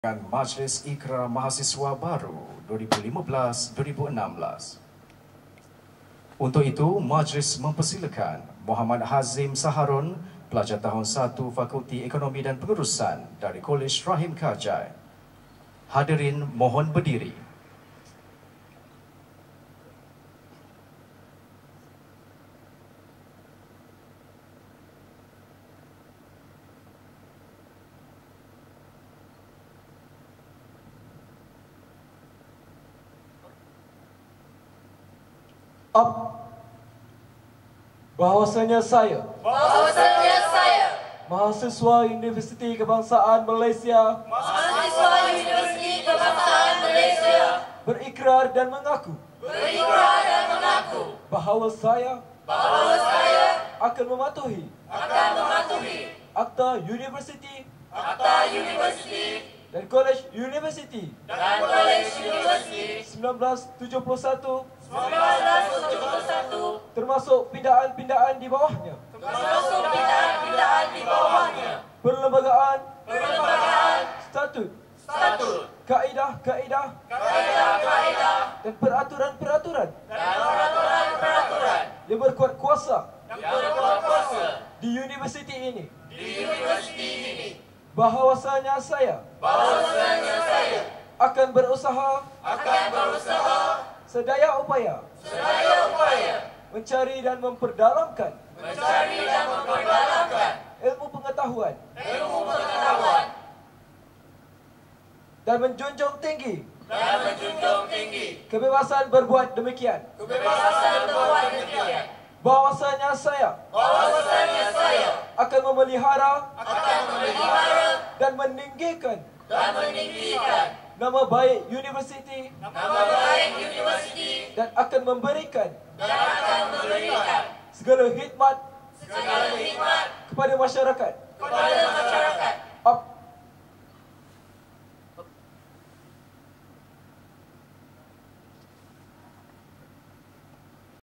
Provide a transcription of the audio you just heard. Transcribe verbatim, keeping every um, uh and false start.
Dan Majlis Ikrar Mahasiswa Baru dua ribu lima belas dua ribu enam belas. Untuk itu, Majlis mempersilakan Muhammad Hazim Saharun, pelajar tahun satu Fakulti Ekonomi dan Pengurusan dari Kolej Rahim Kajai. Hadirin mohon berdiri. Up. Bahawasanya saya Bahawasanya saya mahasiswa Universiti Kebangsaan Malaysia mahasiswa Universiti Kebangsaan Malaysia berikrar dan mengaku berikrar dan mengaku bahawa saya bahawa saya akan mematuhi akan mematuhi Akta Universiti Akta Universiti dan Kolej Universiti dan Kolej Universiti seribu sembilan ratus tujuh puluh satu seribu sembilan ratus tujuh puluh satu termasuk pindaan-pindaan di bawahnya, termasuk pindaan-pindaan di bawahnya, perlembagaan, perlembagaan, statut, statut, kaedah-kaedah, kaedah-kaedah, dan peraturan-peraturan dan peraturan-peraturan yang berkuat kuasa yang berkuat kuasa di universiti ini. di universiti ini. Bahawasanya saya Bahawasanya saya akan berusaha akan berusaha sedaya upaya sedaya upaya mencari dan memperdalamkan mencari dan memperdalamkan ilmu pengetahuan ilmu pengetahuan dan menjunjung tinggi dan menjunjung tinggi kebebasan berbuat demikian. kebebasan berbuat demikian. Bahawasanya saya Bahawasanya saya akan memelihara akan memelihara dan meninggikan dan meninggikan nama baik universiti nama baik universiti dan akan memberikan dan akan memberikan segala khidmat segala hikmat kepada masyarakat kepada masyarakat